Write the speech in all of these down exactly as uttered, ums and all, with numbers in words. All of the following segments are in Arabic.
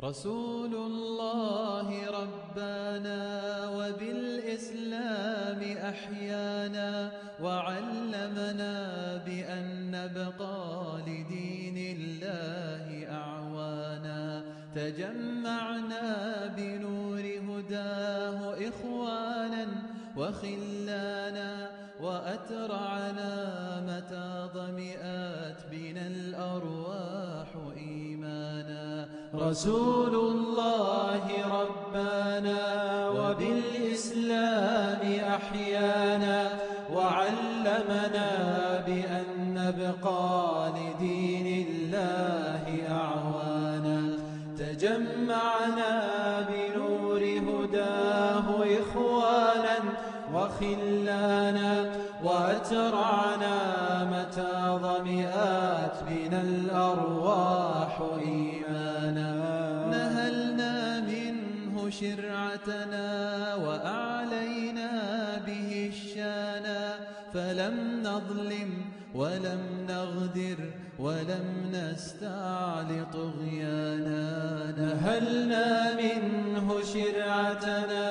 رسول الله ربانا وبالإسلام أحيانا وعلمنا بأن نبقى لدين الله أعوانا. تجمعنا بنور هداه إخوانا وخلانا وأترعنا متى ضمئات بنا الأرواح إيمانا. رسول الله ربانا وبالإسلام أحيانا وعلمنا بأن نبقى لدين الله أعوانا. تجمعنا بنور هداه إخوانا وخلانا وأترعنا متى ضمئات بنا الأرواح إيمانا. نهلنا منه شرعتنا وأعلينا به الشانا، فلم نظلم ولم نغدر ولم نستعل طغيانا. نهلنا منه شرعتنا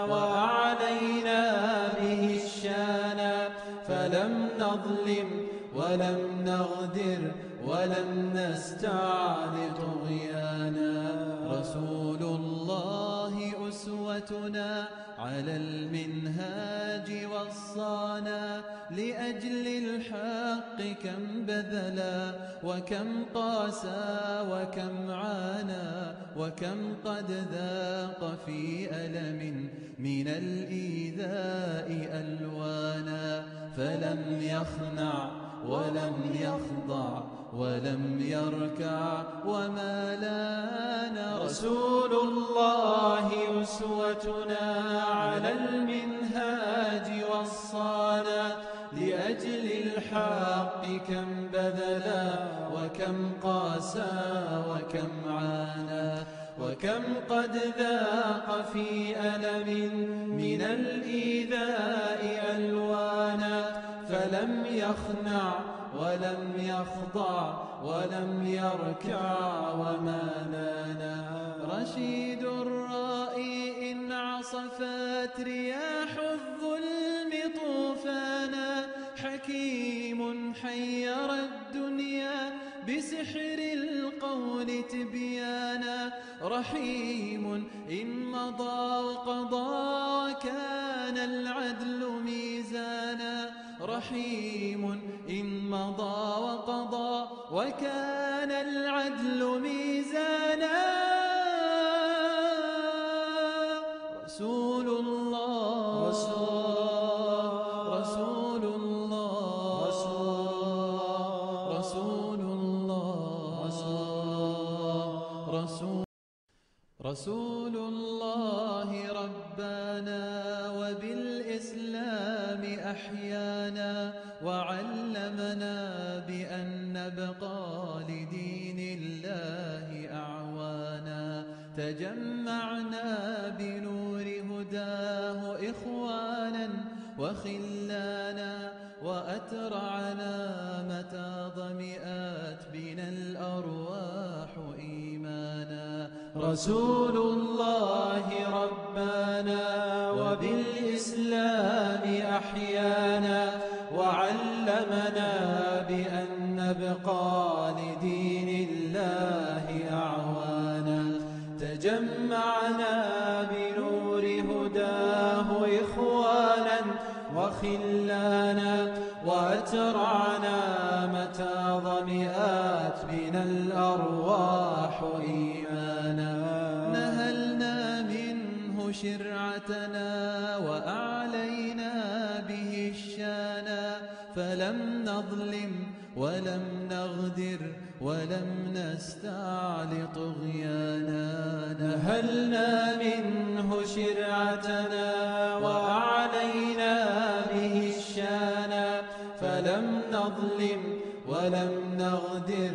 وأعلينا به الشانا، فلم نظلم ولم نغدر ولم نستعل طغيانا. رسول الله أسوتنا على المنهاج وصانا، لأجل الحق كم بذلا وكم قاسى وكم عانى، وكم قد ذاق في ألم من الإيذاء ألوانا. فلم يخنع ولم يخضع ولم يركع وما لانا. رسول الله أسوتنا على المنهاج وصانا، لأجل الحق كم بذلا وكم قاسى وكم عانى، وكم قد ذاق في ألم من الإيذاء ألوانا. فلم يخنع ولم يخضع ولم يركع وما نانا. رشيد الرائي إن عصفت رياح الظلم طوفانا، حكيم حير الدنيا بسحر القول تبيانا. رحيم إن مضى وقضى وكان العدل ميزانا. رحيم إن مضى وقضى وكان العدل ميزانا. رسول الله رسول الله رسول الله رسول رسول الله ربانا وبالإسلام أحيانا وعلمنا بأن نبقى لدين الله أعوانا. تجمعنا بنور هداه إخوانا وخلانا وأترعنا متى ضمئات بنا الأرواح إيمانا. رسول الله ربانا وبالإسلام أحيانا وعلمنا بأن نبقى لدين الله أعوانا. تجمعنا بنور هداه إخوانا وخلانا وأترعنا متى ضمئات بنا الأرواح إيمانا. نهلنا منه شرعتنا وأعلينا به الشانا، فلم نظلم ولم نغدر ولم نستعل طغيانا. نهلنا منه شرعتنا وأعلينا به الشانا، فلم نظلم ولم نغدر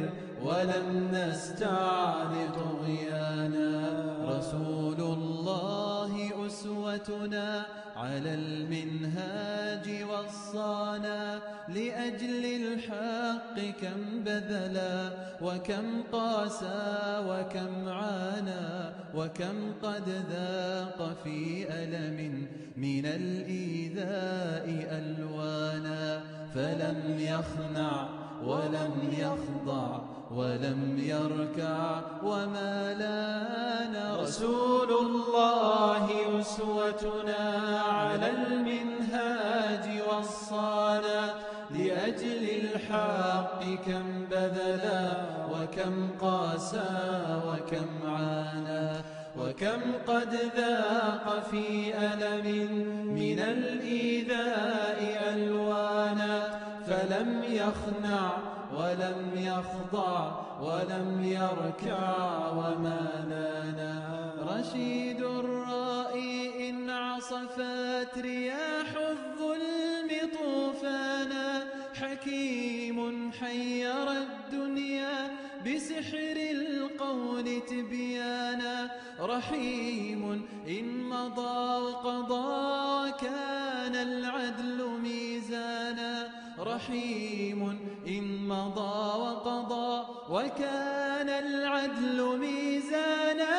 ولم نستعل طغيانا. رسول الله أسوتنا على المنهاج وصانا، لأجل الحق كم بذلا وكم قاسى وكم عانى، وكم قد ذاق في ألم من الإيذاء ألوانا. فلم يخنع ولم يخضع ولم يركع وما لانا. رسول الله أسوتنا على المنهاج وصانا، لأجل الحق كم بذلا وكم قاسى وكم عانى، وكم قد ذاق في ألم من الإيذاء ألوانا. فلم يخنع ولم يخضع ولم يركع وما لانا. رشيد الرائي إن عصفت رياح الظلم طوفانا، حكيم حير الدنيا بسحر القول تبيانا. رحيم إن مضى وقضى وكان العدل ميزانا. رحيم إن مضى وقضى وكان العدل ميزانا.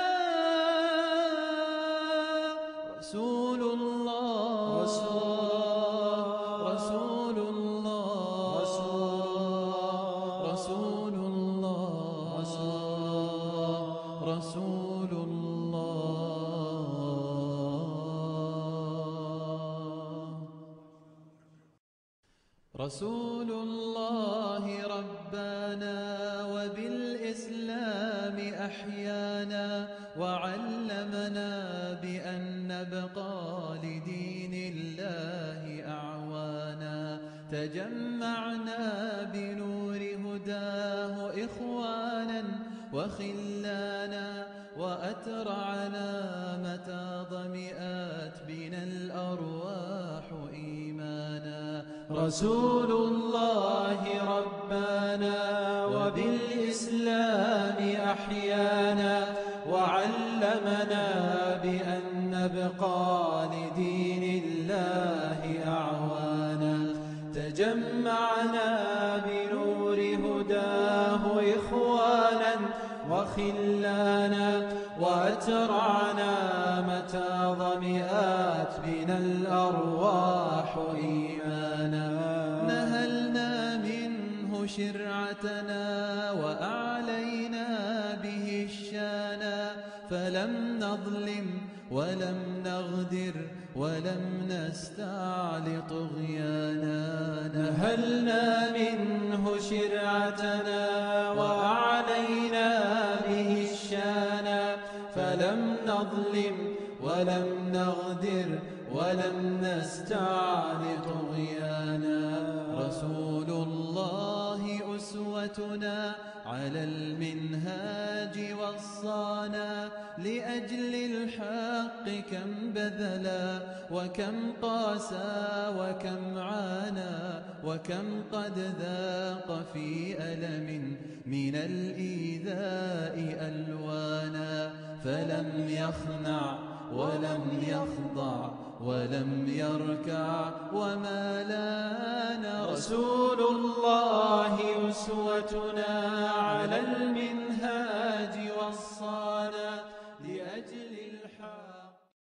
رسول الله رسول الله رسول الله رسول الله. رسول الله ربانا وبالإسلام أحيانا، وعلمنا بأن نبقى لدين الله أعوانا. تجمعنا بنور هداه إخوانا وخلانا، وأترعنا متى ضمئات بنا الأرواح إيمانا. رسول الله ربانا وبالإسلام أحيانا، وعلمنا بأن نبقى لدين الله أعوانا. تجمعنا بنور هداه إخوانا وخلانا، وأترعنا متى ضمئات بنا الأرواح إيمانا. نهلنا منه شرعتنا وأعلينا به الشانا، فلم نظلم ولم نغدر ولم نستعل طغيانا. نهلنا منه شرعتنا وأعلينا به الشانا، فلم نظلم ولم نغدر ولم نستعل طغيانا. رسول الله أسوتنا على المنهاج وصانا، لأجل الحق كم بذلا وكم قاسى وكم عانى، وكم قد ذاق في ألم من الإيذاء ألوانا. فلم يخنع ولم يخضع ولم يركع وما لانا. رسول الله أسوتنا على المنهاج وصانا،